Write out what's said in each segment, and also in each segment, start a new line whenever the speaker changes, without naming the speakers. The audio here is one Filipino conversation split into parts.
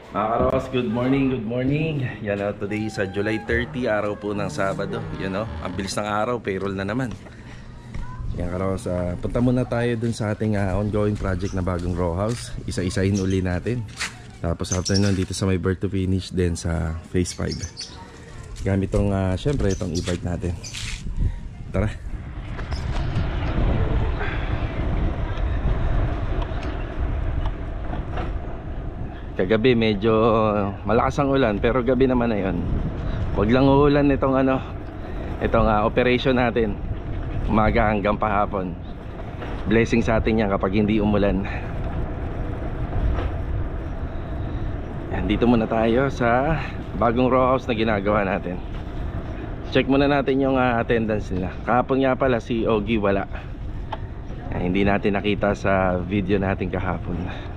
Mga karos, good morning, good morning. Yan o, today sa July 30, araw po ng Sabado. Yan o, ang bilis ng araw, payroll na naman. Yan karos, punta muna tayo dun sa ating ongoing project na bagong row house. Isa-isahin uli natin. Tapos after nun, dito sa may birth to finish din sa phase 5. Gamit tong, syempre, itong e-bike natin. Tara. Kagabi medyo malakas ang ulan, pero gabi naman na yun. Huwag lang uulan itong operation natin umaga hanggang pahapon. Blessing sa atin yan kapag hindi umulan. Yan, dito muna tayo sa bagong row house na ginagawa natin. Check muna natin yung attendance nila. Kahapon nga pala si Ogie wala. Hindi natin nakita sa video natin kahapon.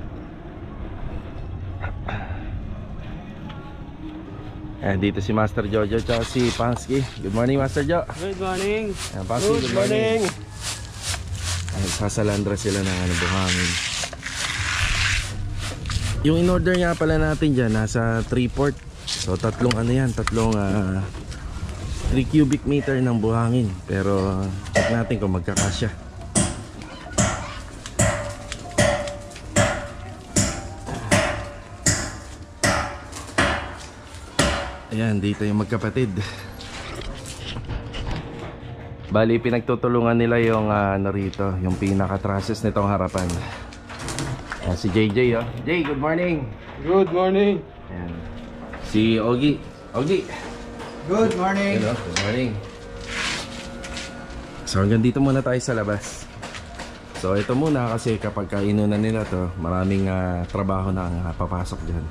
Dito si Master Jojo at si Pansky. Good morning, Master Jo.
Good morning.
Pansky, good morning. Sasalandra sila ng buhangin. Yung in-order nga pala natin dyan, nasa 3-port. So tatlong 3 cubic meter ng buhangin. Pero check natin kung magkakasya. Ayan, dito yung magkapatid. Bali, pinagtutulungan nila yung narito, yung pinaka-trusses nitong harapan. Ayan, si JJ, oh. Jay, good morning.
Good morning.
Ayan. Si Ogie. Ogie.
Good morning.
Hello, good morning. So hanggang dito muna tayo sa labas. So ito muna kasi kapag kainunan nila to, maraming trabaho na ang papasok dyan.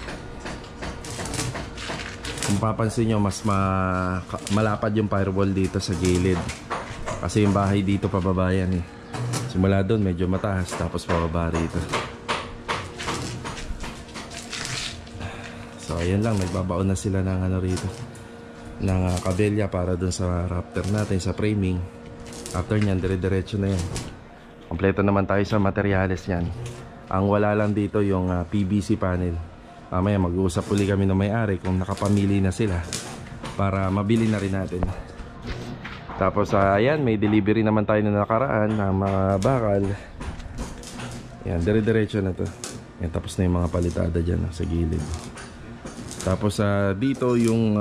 Kung papansin nyo, mas malapad yung firewall dito sa gilid. Kasi yung bahay dito pababa yan eh. Simula doon medyo mataas, tapos pababa rito. So ayan lang, nagbabaon na sila ng rito, ng kabelya para doon sa rafter natin, sa framing. After nyan, dire-diretso na yan. Kompleto naman tayo sa materyales yan. Ang wala lang dito yung PVC panel. Mamaya mag-uusap uli kami ng may-ari kung nakapamili na sila para mabili na rin natin. Tapos ayan, may delivery naman tayo na nakaraan na mga bakal. Ayan, dire-diretso na to. Ayan, tapos na yung mga palitada dyan sa gilid. Tapos dito yung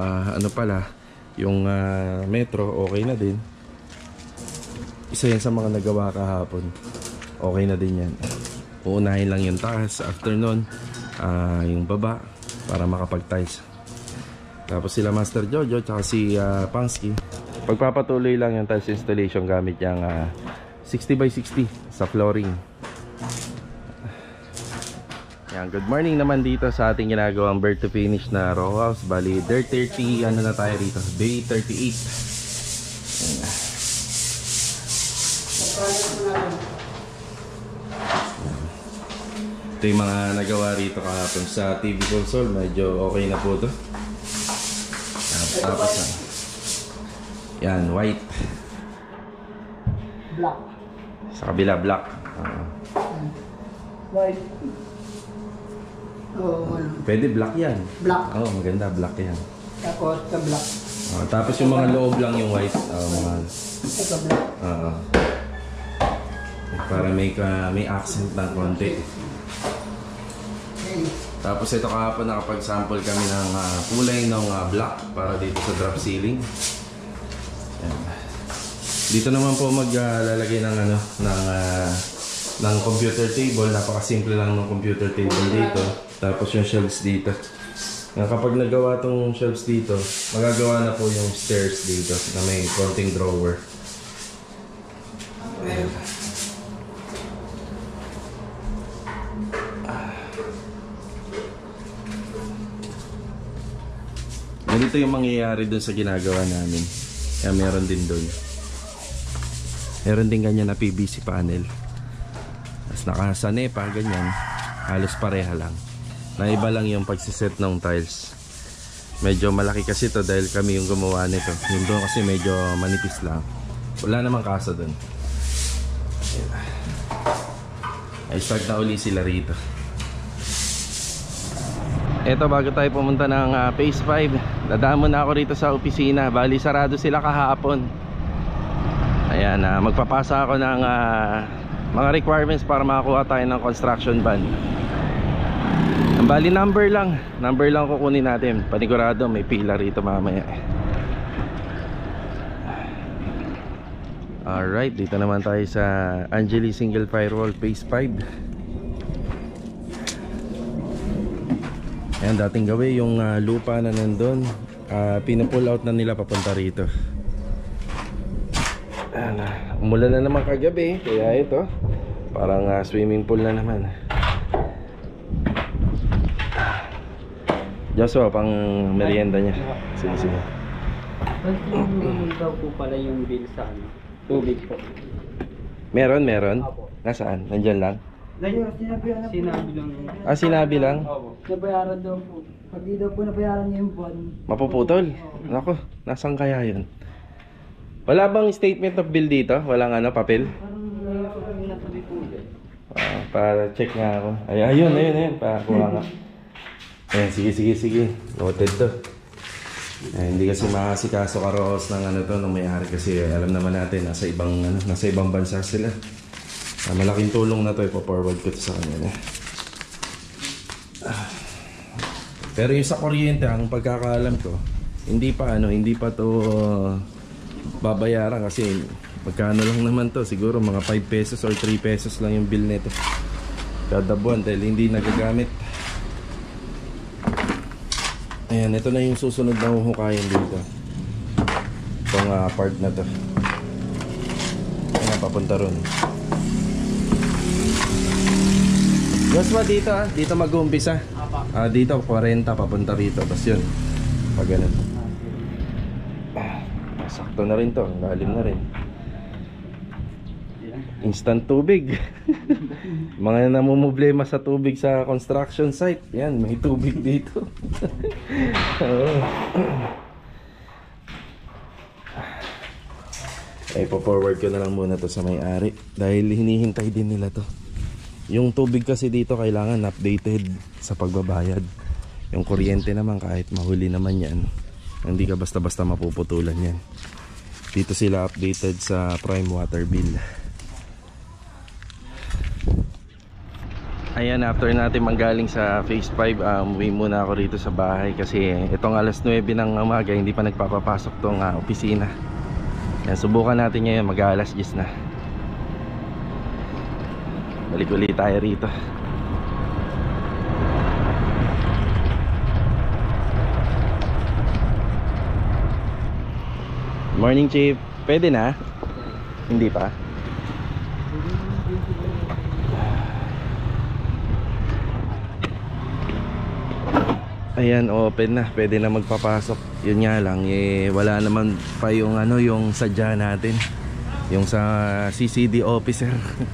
yung metro, okay na din. Isa yan sa mga nagawa kahapon. Okay na din yan. Uunahin lang yung taas, after nun yung baba para makapag-tiles. Tapos sila Master Jojo tsaka si Pansky, pagpapatuloy lang yung tiles installation gamit yung 60x60 sa flooring. Yan, good morning naman dito sa ating ginagawang birth to finish na row house. Bali, day 30, na tayo rito? Day 38. Ito yung mga nagawa rito kahapon sa TV console. Medyo okay na po ito. Tapos yan, white.
Black.
Sa kabila, black.
White.
Pwede black yan.
Black.
Oo, maganda, black yan.
Tapos sa black.
Tapos yung mga loob lang yung white.
Sa black.
Para may accent na konti. Tapos ito kahapon nakapag-sample kami ng kulay ng black para dito sa drop ceiling. Ayan. Dito naman po maglalagay ng computer table. Napakasimple lang ng computer table dito. Tapos yung shelves dito. Kapag nagawa tong shelves dito, magagawa na po yung stairs dito na may konting drawer. Ayan. Ganito yung mangyayari dun sa ginagawa namin. Kaya meron din dun. Meron din ganyan na PVC panel. Tapos nakasane pa ganyan. Halos pareha lang. Naiba lang yung pagsiset ng tiles. Medyo malaki kasi to dahil kami yung gumawa nito. Yung doon kasi medyo manipis lang. Wala namang kaso dun. Ay start na uli sila rito. Eto, bago tayo pumunta ng Phase 5, dadaan muna ako rito sa opisina. Bali sarado sila kahapon. Ayan, magpapasa ako ng mga requirements para makakuha tayo ng construction ban. Ang bali number lang kukunin natin. Panigurado may pila rito mamaya. Alright, dito naman tayo sa Angeli Single Firewall Phase 5. Ayan, dating gawin yung lupa na nandun, pinapull out na nila papunta rito. Ayan, umulan na naman kagabi, kaya ito parang swimming pool na naman. Joshua, pang merienda niya. Sige, sige.
Ano daw po pala yung bill sa tubig po?
Meron? Nasaan? Nandyan lang?
Sinabi lang.
Sinabi lang?
Nabayaran daw po. Pag di daw po nabayaran niya yung buwan.
Mapuputol? Nako, nasaan kaya yun? Wala bang statement of bill dito? Walang papel? Para check nga ako. Ayun. Pakuha nga. Ayan, sige. Noted to. Hindi kasi makasikaso karos ng ng may-ari kasi alam naman natin nasa ibang bansa sila. Malaking tulong na to, ipo-forward ko to sa kanila. Pero yung sa kuryente, ang pagkakaalam ko, hindi pa to babayaran kasi magkano lang naman to, siguro mga 5 pesos or 3 pesos lang yung bill nito kada buwan dahil hindi nagagamit. Ayan, ito na yung susunod na huhukayin dito. Itong part na to. Ayan, papunta ron. Joshua, dito mag-uumpisa. Dito 40 papunta rito. Tapos yun, pag ganun. Sakto na rin to, lalim na rin. Instant tubig. Mga namumblema sa tubig sa construction site. Yan, may tubig dito. Ipo-forward ko na lang muna to sa may-ari dahil hinihintay din nila to. Yung tubig kasi dito kailangan updated sa pagbabayad. Yung kuryente naman kahit mahuli naman yan, hindi ka basta-basta mapuputulan yan. Dito sila updated sa prime water bill. Ayan, after natin manggaling sa Phase 5, umuwi muna ako rito sa bahay kasi itong alas 9 ng umaga hindi pa nagpapapasok tong opisina. Yan, subukan natin ngayon, mag-alas 10 na. Balik ulit tayo rito. Morning, Chief. Pwede na? Hindi pa? Ayan, open na. Pwede na magpapasok. Yun nga lang, wala naman pa yung yung sadya natin. Yung sa CCD officer.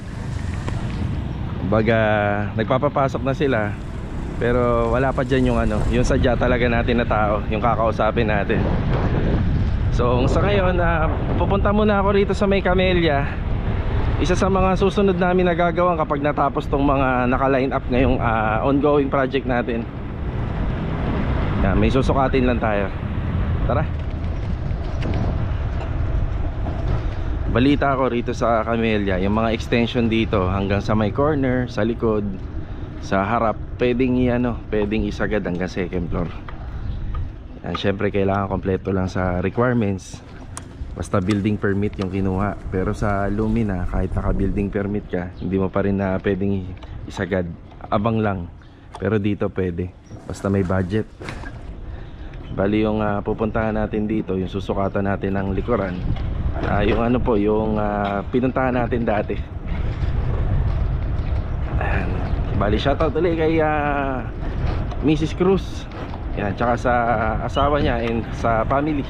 Baga, nagpapapasok na sila. Pero wala pa dyan yung sadya talaga natin na tao, yung kakausapin natin. So, sa ngayon, pupunta muna ako rito sa May Camellia. Isa sa mga susunod namin na gagawin kapag natapos tong mga naka-line up ngayong ongoing project natin. Yan, may susukatin lang tayo. Tara. Balita ko rito sa Camellia, yung mga extension dito hanggang sa may corner, sa likod, sa harap, pwedeng isagad hanggang second floor. Yan, syempre kailangan kompleto lang sa requirements. Basta building permit yung kinuha. Pero sa Lumina, kahit naka building permit ka, hindi mo pa rin na pwedeng isagad. Abang lang. Pero dito pwede, basta may budget. Bali yung pupuntahan natin dito, yung susukatan natin ng likuran, yung yung pinuntahan natin dati. Ayan. Bali shoutout ulit kay Mrs. Cruz. Yan, tsaka sa asawa niya and sa family.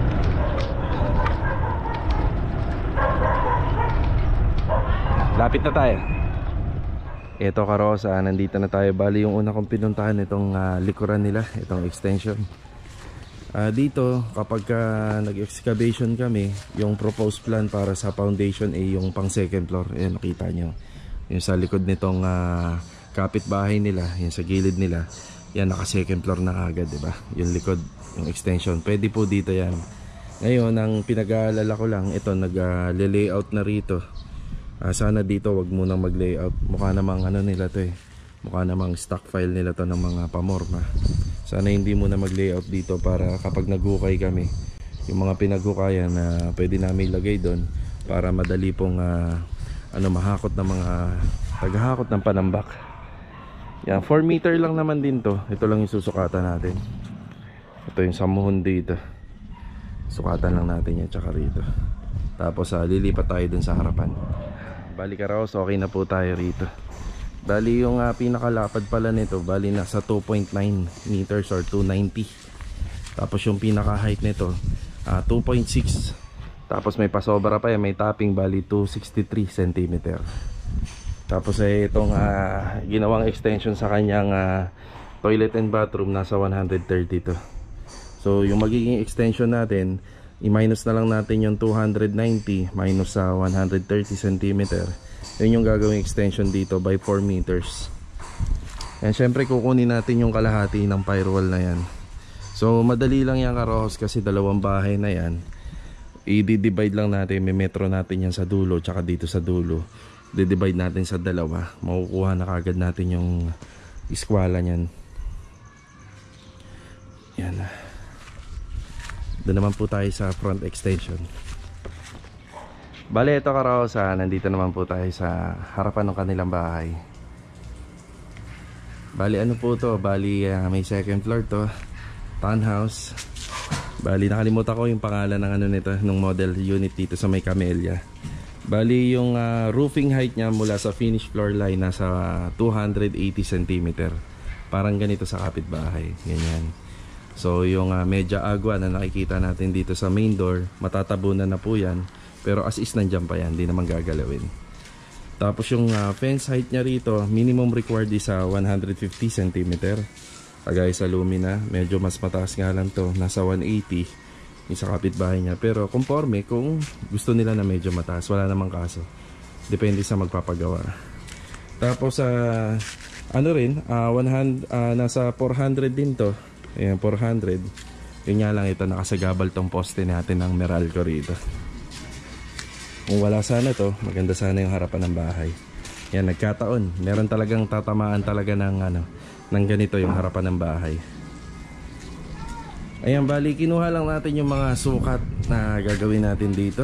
Lapit na tayo. Ito Karosa, nandito na tayo. Bali yung una kong pinuntahan itong likuran nila, itong extension. Dito kapag nag-excavation kami, yung proposed plan para sa foundation ay yung pang second floor. Ayan, nakita nyo yung sa likod nitong kapitbahay nila, yung sa gilid nila, Yan, naka second floor na agad, diba? Yung likod, yung extension, pwede po dito yan. Ngayon, ang pinag-aalala ko lang, ito, nag-layout na rito. Sana dito wag munang mag-layout. Mukha namang ano nila to eh. Mukha namang stock file nila to ng mga pamorma. Sana hindi muna mag-layout dito para kapag naghukay kami, yung mga pinaghukayan na pwede namin ilagay doon para madali pong mahakot ng mga taghahakot ng panambak. Yan, 4 meter lang naman din to. Ito lang yung susukatan natin. Ito yung samuhon dito. Sukatan lang natin yan tsaka rito. Tapos lilipat tayo dun sa harapan. Bali Karaos, okay na po tayo rito. Bali yung pinakalapad pala nito, bali nasa 2.9 meters or 290. Tapos yung pinaka height nito 2.6. Tapos may pasobra pa yan, may topping, bali 263 cm. Tapos itong ginawang extension sa kanyang toilet and bathroom nasa 132. So yung magiging extension natin, i-minus na lang natin yung 290 minus sa 130 cm. Yun yung gagawing extension dito by 4 meters. And syempre kukunin natin yung kalahati ng firewall na yan. So madali lang yan Karaos, kasi dalawang bahay na yan. I-divide lang natin, may metro natin yan sa dulo tsaka dito sa dulo. I-divide natin sa dalawa, makukuha na kagad natin yung iskwala nyan. Yan. Doon naman po tayo sa front extension. Bale ito Karaos, nandito naman po tayo sa harapan ng kanilang bahay. Bali ano po to, bali may second floor to, townhouse. Bali nakalimutan ko yung pangalan ng nito, ng model unit dito sa may Camellia. Bali yung roofing height niya mula sa finished floor line nasa 280 cm. Parang ganito sa kapitbahay, ganyan. So yung medya agua na nakikita natin dito sa main door, matatabunan na po yan. Pero as is nandyan pa yan, hindi naman gagalawin. Tapos yung fence height niya rito, minimum required is 150 cm. Kagaya sa Lumina, medyo mas mataas nga lang to, nasa 180 yung sa kapitbahay niya. Pero conforme kung gusto nila na medyo mataas, wala namang kaso. Depende sa magpapagawa. Tapos nasa 400 din to. Ayan, 400. Yun nga lang ito, nakasagabal tong poste natin ng Meralco rito. Kung wala sana to, maganda sana yung harapan ng bahay. Yan, nagkataon. Meron talagang tatamaan talaga ng ng ganito yung harapan ng bahay. Ayan, bali kinuha lang natin yung mga sukat na gagawin natin dito.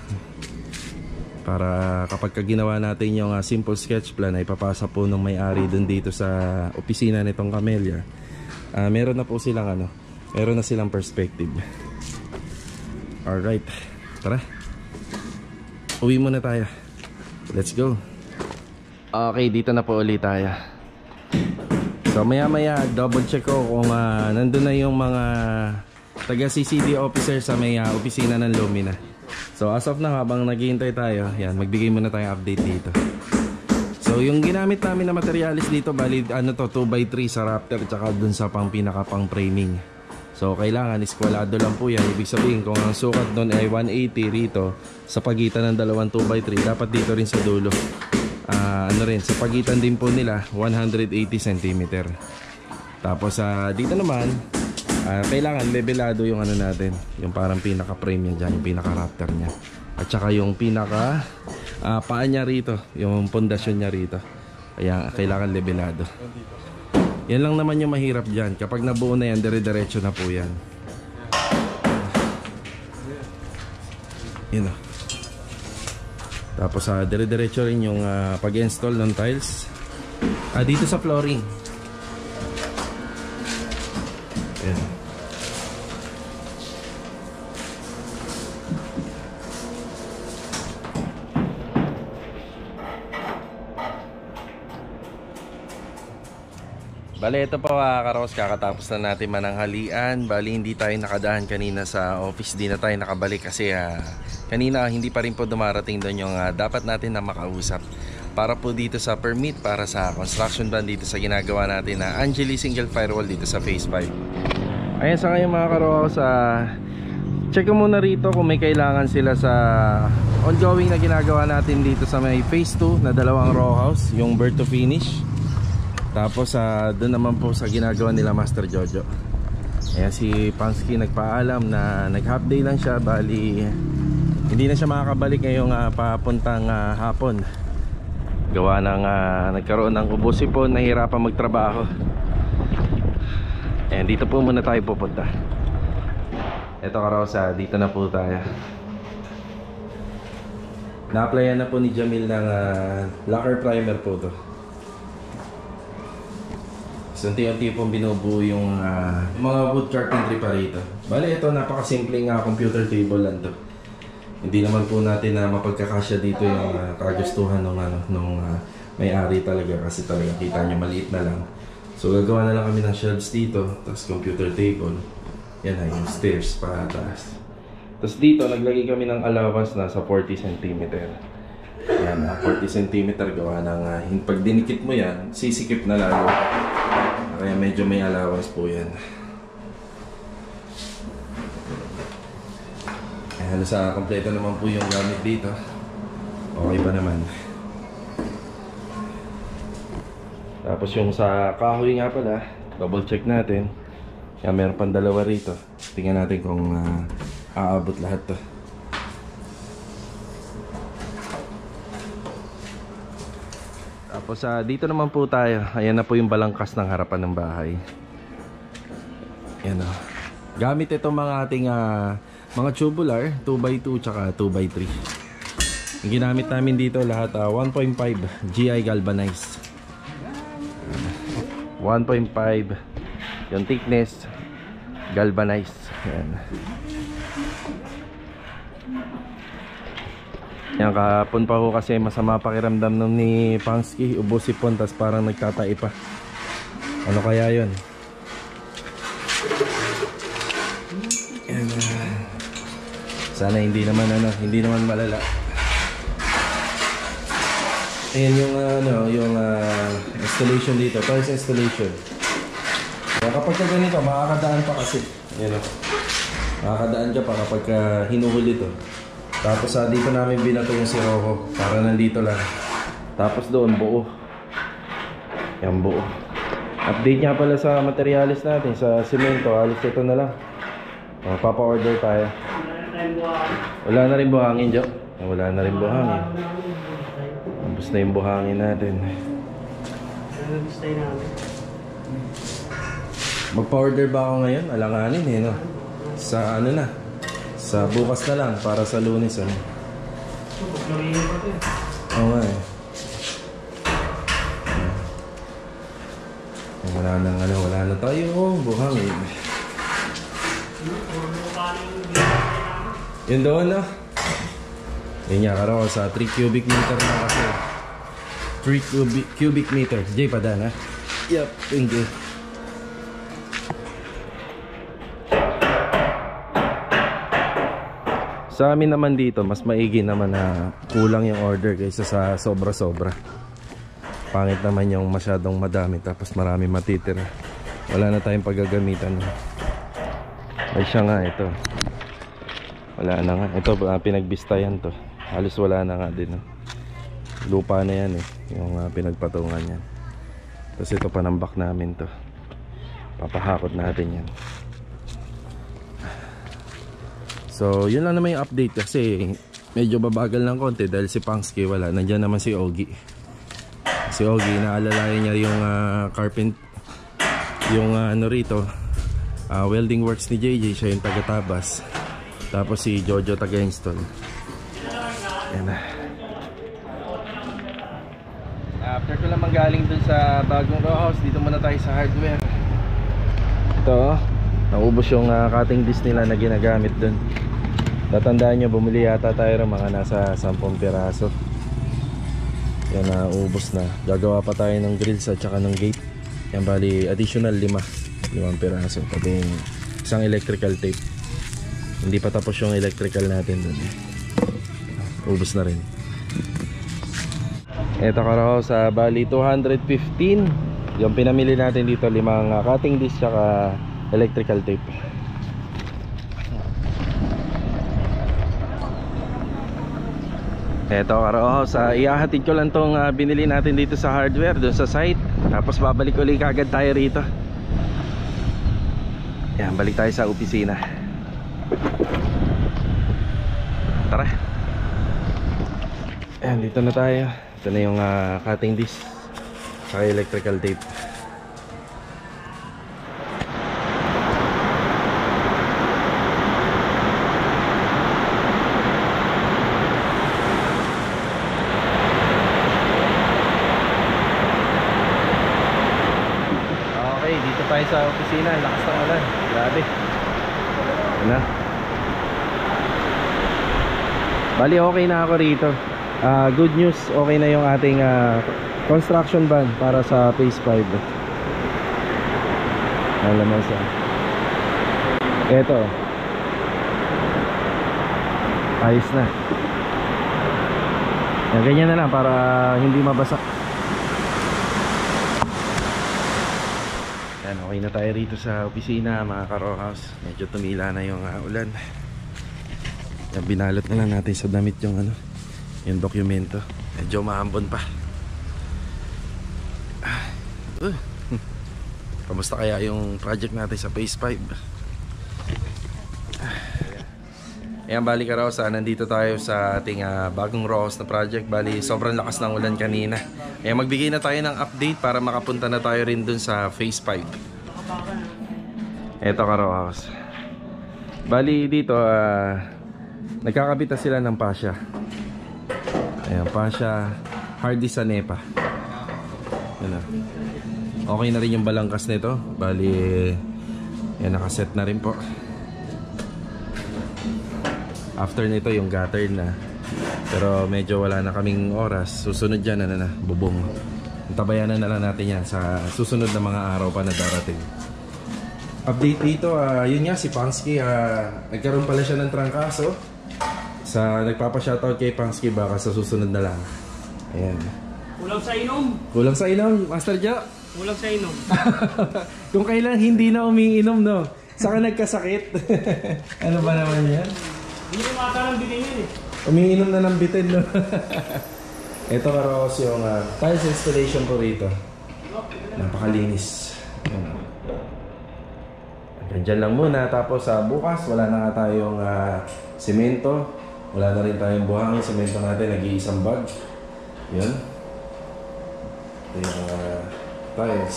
Para kapag ginawa natin yung simple sketch plan ay papasa po ng may-ari dun dito sa opisina nitong Camellia. Meron na po silang meron na silang perspective. Alright, tara. Uwi muna tayo. Let's go. Okay, dito na po ulit tayo. So maya maya double check ko kung nandun na yung mga taga CCD officer sa may opisina ng Lumina. So as of now, habang naghihintay tayo, yan, magbigay muna tayong update dito. So yung ginamit namin na materialis dito, bali 2x3 sa Raptor tsaka dun sa pinaka pang framing. So kailangan iskwalado lang po yan. Ibig sabihin kung ang sukat doon ay 180 rito, sa pagitan ng dalawang 2x3, dapat dito rin sa dulo sa pagitan din po nila 180 cm. Tapos dito naman kailangan levelado yung natin, yung parang pinaka frame niya dyan, yung pinaka Raptor niya, at saka yung pinaka paa niya rito, yung pundasyon niya rito. Kaya kailangan levelado. Yan lang naman yung mahirap dyan. Kapag nabuo na yan, dire-diretso na po yan. Yun o. Tapos dire-diretso rin yung pag-install ng tiles dito sa flooring. Ayan. Bali ito po Karos, kakatapos na natin mananghalian. Bali hindi tayo nakadaan kanina sa office, di na tayo nakabalik kasi kanina hindi pa rin po dumarating doon yung dapat natin na makausap para po dito sa permit para sa construction ban dito sa ginagawa natin na Angeli Single Firewall dito sa Phase 5. Ayan, sa ngayon mga Karos, check ko muna rito kung may kailangan sila sa ongoing na ginagawa natin dito sa may Phase 2 na dalawang row house, yung bird to finish. Tapos doon naman po sa ginagawa nila Master Jojo. Ayan, si Pansky nagpaalam na nag-half day lang siya, bali hindi na siya makakabalik ngayong papuntang hapon. Gawa ng nagkaroon ng ubos-ipon, nahirapan magtrabaho. Ayan, dito po muna tayo pupunta. Ito Karosa, dito na po tayo. Na-applyan na po ni Jamil ng lacquer primer po to. So unti-unti pong binubuo yung mga wood carpentry pa rito. Bale ito, napakasimpleng computer table lang to. Hindi naman po natin na mapagkakasya dito yung kagustuhan nung may-ari talaga, kasi talaga kita nyo maliit na lang. So gagawa na lang kami ng shelves dito, tapos computer table. Yan na yung stairs para taas. Tapos dito naglagay kami ng allowance na sa 40 cm. Yan, 40 cm gawa ng pag dinikit mo yan, sisikip na lalo. Kaya medyo may allowance po yan. Halos kompleto naman po yung gamit dito. Okay pa naman. Tapos yung sa kahoy nga pala, double check natin. Kaya meron pang dalawa rito. Tingnan natin kung aabot lahat to. Tapos dito naman po tayo. Ayan na po yung balangkas ng harapan ng bahay. Ayan o. Gamit itong mga ating mga tubular 2x2 tsaka 2x3. Yung ginamit namin dito lahat 1.5 GI galvanized. 1.5 yung thickness galvanized. Yan. Yan, kahapon pa ho kasi masama pakiramdam nung ni Pansky, ubos-ipon, tas parang nagtatai pa. Ano kaya yun? Yan. Sana hindi naman malala. Ayan yung installation dito, first installation. Kaya kapag ka ganito, makakadaan pa kasi. Ayan o. Makakadaan ka pa kapag hinuhuli ito. Tapos dito namin binato yung siroko para nandito lang. Tapos doon buo. Yan buo. Update nga pala sa materialis natin, sa simento, alis ito na lang. Papa-order tayo. Wala na rin buhangin, Jo. Wala na rin buhangin. Ubus na yung buhangin natin. Magpa-order ba ako ngayon? Alanganin eh, no? Sa ano na? Sa bukas na lang, para sa Lunes, ano? Oo nga eh. Wala na tayo. Buhangin. Yun doon, no? Yun nga, karo sa 3 cubic meter na kasi. 3 cubic meter. Jay, padan, ha? Yup, thank you. Sa amin naman dito, mas maigi naman na kulang yung order kaysa sa sobra-sobra. Pangit naman yung masyadong madami tapos marami matitira. Wala na tayong paggagamitan. Ay siya nga, ito. Wala na nga. Ito, pinagbistayan to. Halos wala na nga din. Lupa na yan eh. Yung pinagpatungan yan. Tapos ito, panambak namin to. Papahakot natin yan. So, yun lang naman yung update kasi medyo babagal ng konti dahil si Pansky wala. Nandiyan naman si Ogie. Si Ogie, naalalayan niya yung yung ano rito, welding works ni JJ. Siya yung taga-tabas. Tapos si Jojo taga-install. Yan na. After ko lang manggaling dun sa bagong row house, dito muna tayo sa hardware. Ito, naubos yung cutting disc nila na ginagamit dun. Tatandaan nyo, bumili yata tayo ng mga nasa 10 piraso. Yan, ubos na. Gagawa pa tayo ng grills at saka ng gate. Yan, bali additional 5 piraso. Pati isang electrical tape. Hindi pa tapos yung electrical natin dun. Ubos na rin. Ito karaw sa bali 215. Yung pinamili natin dito, 5 cutting disc saka electrical tape. Eto karaw, sa iahatid ko lang tong binili natin dito sa hardware doon sa site. Tapos babalik ulit kagad tayo rito. Yan, balik tayo sa opisina. Tara. Ayan, dito na tayo. Ito na yung cutting disc saka electrical tape. Okay, dito tayo sa opisina. Lakas ng ulan. Grabe. Ano? Bali, okay na ako rito. Good news, okay na yung ating construction van para sa phase 5. Alam mo sa eto, ayos na. Yan, ganyan na lang para hindi mabasa. Yan, okay na tayo rito sa opisina mga ka-row house. Medyo tumila na yung ulan. Yan, binalot na lang natin sa damit yung yung dokumento. Medyo maambon pa. Kamusta kaya yung project natin sa phase 5? Ayan, bali ka raw sa nandito tayo sa ating bagong row house na project. Bali sobrang lakas ng ulan kanina. Ayan, magbigay na tayo ng update para makapunta na tayo rin dun sa phase 5. Eto ka row house. Bali dito nagkakabit na sila ng pasya. Ayan, pasya hardy sa NEPA. Ano, okay na rin yung balangkas nito. Bali yan, nakaset na rin po. After nito yung gutter na. Pero medyo wala na kaming oras. Susunod dyan na bubong. Tabayanan na lang natin yan sa susunod na mga araw pa na darating. Update dito, yun nga si Pangsky, nagkaroon pala siya ng trangkaso. Nagpapa-shoutout kay Pangsky, baka sa susunod na lang. Ayan.
Kulang sa inom.
Kulang sa inom, Master Jo.
Kulang sa inom.
Kung kailan hindi na umiinom, no? Saka nagkasakit. Ano ba naman yan?
Hindi mo makalang bitin yun eh.
Umiinom na ng bitin, no? Ito karos yung tiles installation ko rito. Napakalinis. Diyan lang muna. Tapos bukas wala na nga tayong semento. Wala na rin tayong buhangin. Semento natin nag-iisang bag. Yun. Ito yung tiles.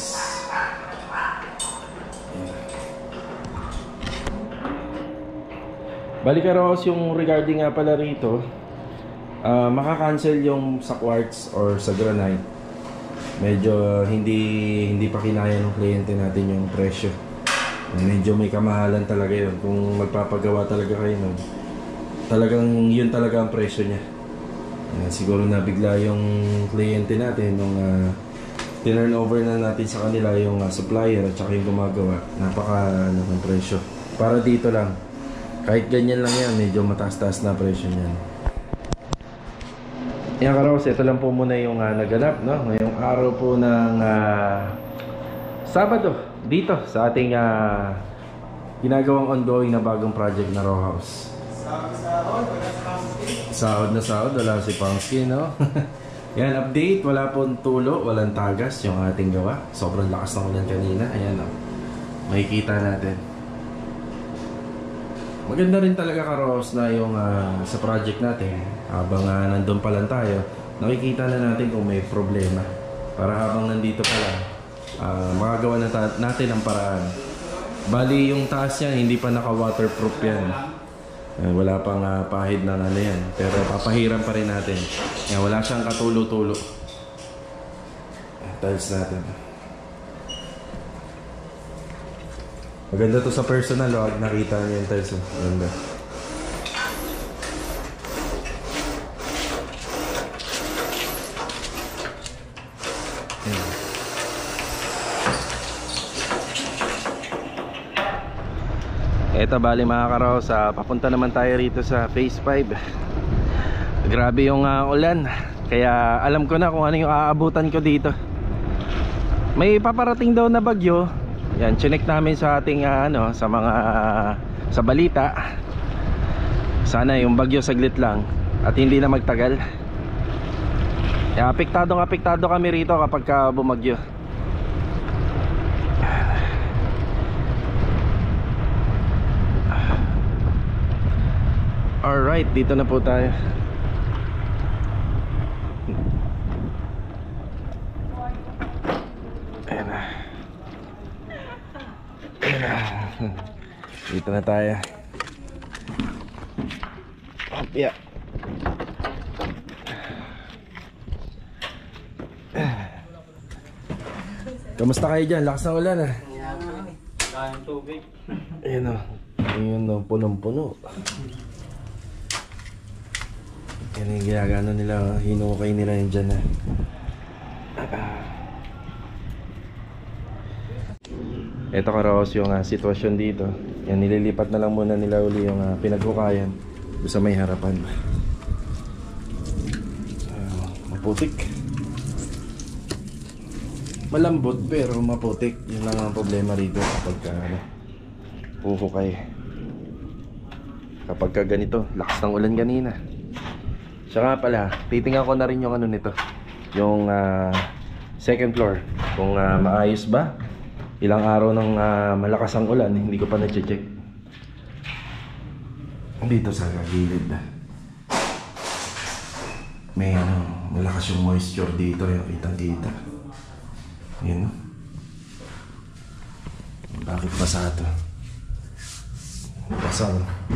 Balik Ross, yung regarding nga pala rito, maka-cancel yung sa quartz or sa granite. Medyo hindi pa kinaya ng kliyente natin yung presyo. Medyo may kamahalan talaga yun. Kung magpapagawa talaga kayo nun, talagang yun talaga ang presyo niya. Siguro na bigla yung kliyente natin nung tinurn over na natin sa kanila yung supplier at saka yung gumagawa. Napaka ng presyo. Para dito lang, kahit ganyan lang yan, medyo mataas-taas na presyo niyan. Yan karos, ito lang po muna yung naganap, no? Ngayong araw po ng Sabado dito sa ating ginagawang ongoing na bagong project na row house. Sahod na sahod, wala si Pangsky, no? Yan, update, wala pong tulo, walang tagas yung ating gawa. Sobrang lakas ng ulan kanina. Ayan, no? Makikita natin. Maganda rin talaga karos na yung sa project natin. Habang nandun pa lang tayo, nakikita na natin kung may problema. Para habang nandito pa lang, makagawa na natin ang paraan. Bali yung taas yan, hindi pa naka-waterproof yan. Wala pang pahid ng ano yan. Pero papahiram pa rin natin. Yan, wala siyang katulo-tulo. Tiles natin. Maganda to sa personal, nakita niyo yung tiles. Maganda. Eto, bali mga karaos, papunta naman tayo rito sa phase 5. Grabe yung ulan, kaya alam ko na kung ano yung aabutan ko dito. May paparating daw na bagyo. Yan, chinek namin sa ating sa mga sa balita. Sana yung bagyo saglit lang at hindi na magtagal. Kaya apektado kami rito kapag bumagyo. Alright, dito na po tayo. Ayan na. Ayan na. Dito na tayo. Yeah. Kamusta kayo dyan? Lakas ng ulan ah.
Kayang tubig.
Ayan o. Ayan o, punong-puno. Yan yung ginagano nila, hinukay nila yun dyan. Ito karos yung sitwasyon dito. Yan, nililipat na lang muna nila uli yung pinaghukayan doon sa may harapan. Maputik. Malambot pero maputik. Yun lang ang problema rito kapag huhukay. Kapag ganito, lakas ng ulan kanina. Siya nga pala, titingnan ko na rin yung ano nito, yung second floor, kung maayos ba. Ilang araw ng malakas ang ulan, hindi ko pa na-check. Dito sa gilid may malakas yung moisture dito, yung kitang-kita. Yun. Bakit basa ito? Basa.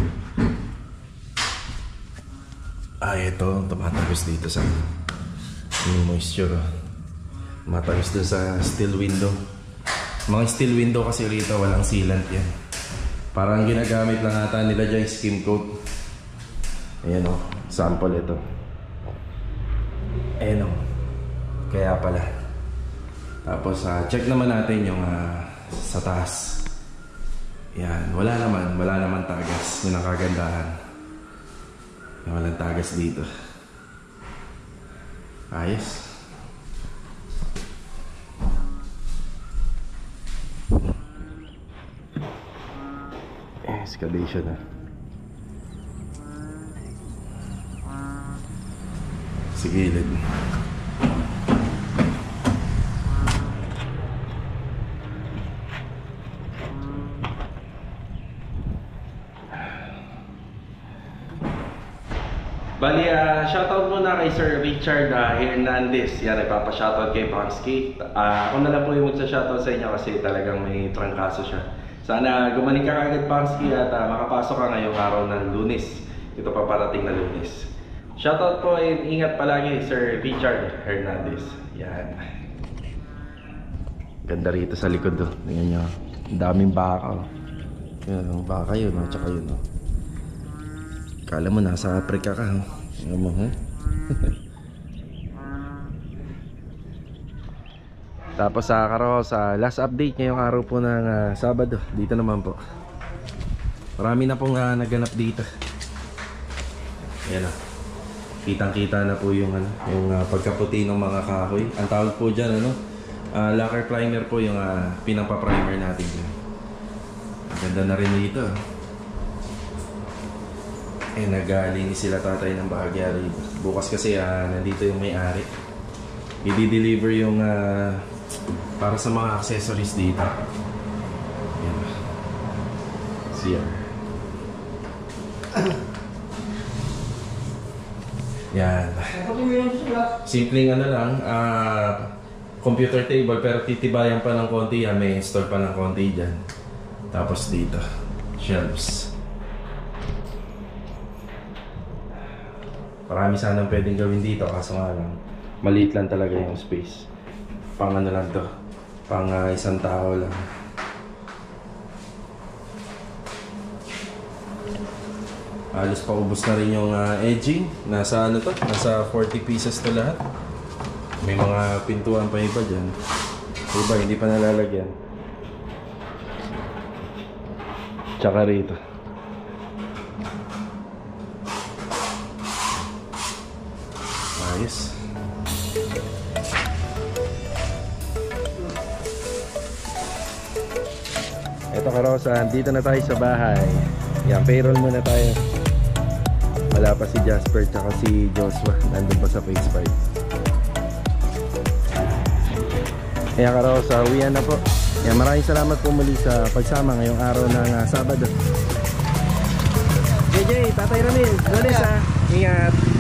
Ito, tumatagos dito sa yung moisture. Tumatagos dito sa steel window. Mga steel window kasi rito walang sealant yan. Parang ginagamit lang ata nila dyan skim coat. Ayan o, sample ito. Ayan o, kaya pala. Tapos check naman natin yung sa taas. Yan, wala naman tagas. Yun ang kagandahan. Walang tagas dito. Ayos. Excavation na. Sa gilid. Bali, shoutout muna kay Sir Richard Hernandez. Yan, nagpapa-shoutout kay Pansky. Ako na lang po yung magsa-shoutout sa inyo kasi talagang may trangkaso siya. Sana gumaling ka kagad, Pansky, at makapasok ka ngayong araw ng Lunes. Ito pa parating na Lunes. Shoutout po and ingat palagi, Sir Richard Hernandez. Yan. Ganda rito sa likod, oh. Tingnan nyo. Ang daming baka, oh. Yan, baka yun, oh. Tsaka yun, oh. Kala mo nasa Africa ka, oh. Tingnan mo, huh? Tapos sa last update ngayong araw po ng Sabado. Dito naman po. Marami na pong naganap dito. Ayan o. Kitang-kita na po yung pagkaputi ng mga kahoy. Ang tawag po dyan, lacquer primer po yung pinampa-primer natin dyan. Ganda na rin dito. Naglinis sila tatay ng bahagya rito. Bukas kasi nandito yung may-ari. I-deliver yung para sa mga accessories dito. Yan. CR. Yan. Simpleng lang, computer table pero titibayan pa ng konti. May install pa ng konti dyan. Tapos dito, shelves. Marami sanang pwedeng gawin dito kaso nga lang maliit lang talaga yung space. Pang lang to, pang isang tao lang. Halos paubos na rin yung edging. Nasa nasa 40 pieces to lahat. May mga pintuan pa iba dyan. Iba hindi pa nalalagyan. Tsaka rito. Ayos. Ito karosa, dito na tayo sa bahay. Yan, payroll muna tayo. Wala pa si Jasper tsaka si Joshua. Nandun pa sa phase 5. Kaya karosa, uwian na po. Yan, maraming salamat po muli sa pagsama ngayong araw ng Sabado. JJ, Tatay Ramil, Goles ha. Ingat.